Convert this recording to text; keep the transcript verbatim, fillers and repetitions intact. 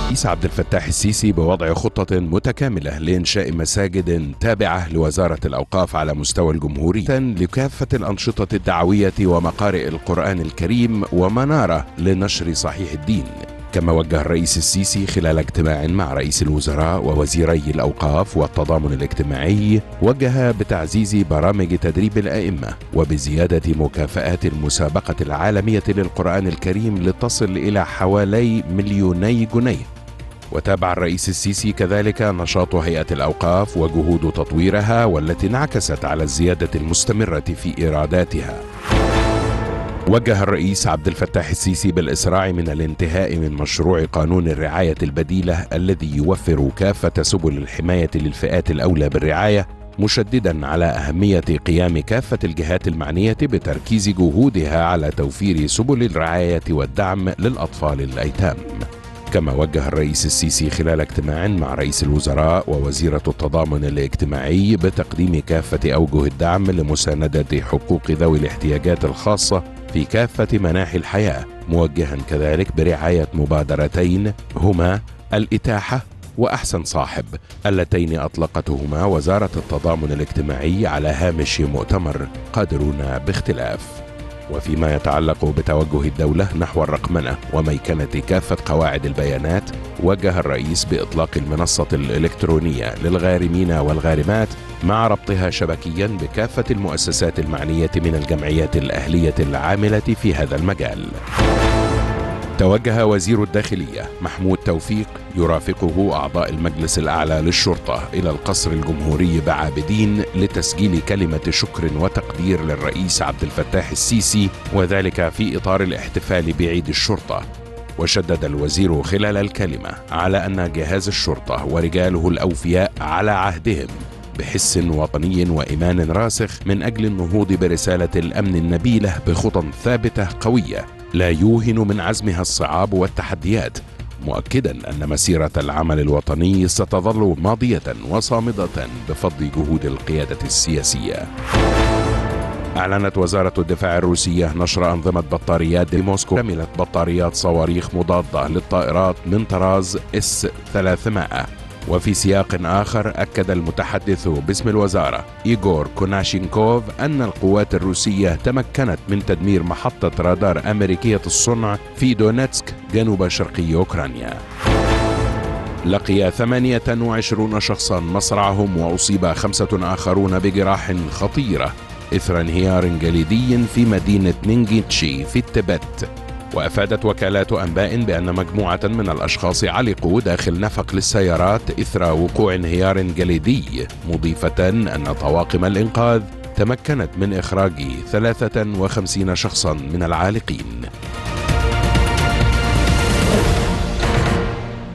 الرئيس عبد الفتاح السيسي بوضع خطة متكاملة لإنشاء مساجد تابعة لوزارة الأوقاف على مستوى الجمهورية لكافة الأنشطة الدعوية ومقارئ القرآن الكريم ومنارة لنشر صحيح الدين. كما وجه الرئيس السيسي خلال اجتماع مع رئيس الوزراء ووزيري الأوقاف والتضامن الاجتماعي وجه بتعزيز برامج تدريب الأئمة وبزيادة مكافآت المسابقة العالمية للقرآن الكريم لتصل إلى حوالي مليوني جنيه. وتابع الرئيس السيسي كذلك نشاط هيئة الأوقاف وجهود تطويرها والتي انعكست على الزيادة المستمرة في إيراداتها. وجه الرئيس عبد الفتاح السيسي بالإسراع من الانتهاء من مشروع قانون الرعاية البديلة الذي يوفر كافة سبل الحماية للفئات الأولى بالرعاية، مشددا على أهمية قيام كافة الجهات المعنية بتركيز جهودها على توفير سبل الرعاية والدعم للأطفال الأيتام. كما وجه الرئيس السيسي خلال اجتماع مع رئيس الوزراء ووزيرة التضامن الاجتماعي بتقديم كافة أوجه الدعم لمساندة حقوق ذوي الاحتياجات الخاصة في كافة مناحي الحياة، موجها كذلك برعاية مبادرتين هما الإتاحة وأحسن صاحب، اللتين أطلقتهما وزارة التضامن الاجتماعي على هامش مؤتمر قادرون باختلاف. وفيما يتعلق بتوجه الدولة نحو الرقمنة وميكنة كافة قواعد البيانات، وجه الرئيس بإطلاق المنصة الإلكترونية للغارمين والغارمات مع ربطها شبكيا بكافة المؤسسات المعنية من الجمعيات الأهلية العاملة في هذا المجال. توجه وزير الداخلية محمود توفيق يرافقه أعضاء المجلس الأعلى للشرطة إلى القصر الجمهوري بعابدين لتسجيل كلمة شكر وتقدير للرئيس عبد الفتاح السيسي، وذلك في إطار الاحتفال بعيد الشرطة. وشدد الوزير خلال الكلمة على أن جهاز الشرطة ورجاله الأوفياء على عهدهم بحس وطني وإيمان راسخ من أجل النهوض برسالة الأمن النبيلة بخطى ثابتة قوية لا يوهن من عزمها الصعاب والتحديات، مؤكدا أن مسيرة العمل الوطني ستظل ماضية وصامدة بفضل جهود القيادة السياسية. أعلنت وزارة الدفاع الروسية نشر أنظمة بطاريات بموسكو كملت بطاريات صواريخ مضادة للطائرات من طراز إس ثلاثمائة. وفي سياق آخر أكد المتحدث باسم الوزارة إيغور كوناشينكوف أن القوات الروسية تمكنت من تدمير محطة رادار أمريكية الصنع في دونيتسك جنوب شرقي أوكرانيا. لقي ثمانية وعشرين شخصا مصرعهم وأصيب خمسة آخرون بجراح خطيرة إثر انهيار جليدي في مدينة نينجيتشي في التبت. وأفادت وكالات أنباء بأن مجموعة من الأشخاص علقوا داخل نفق للسيارات إثر وقوع انهيار جليدي، مضيفة أن طواقم الإنقاذ تمكنت من إخراج ثلاثة وخمسين شخصا من العالقين.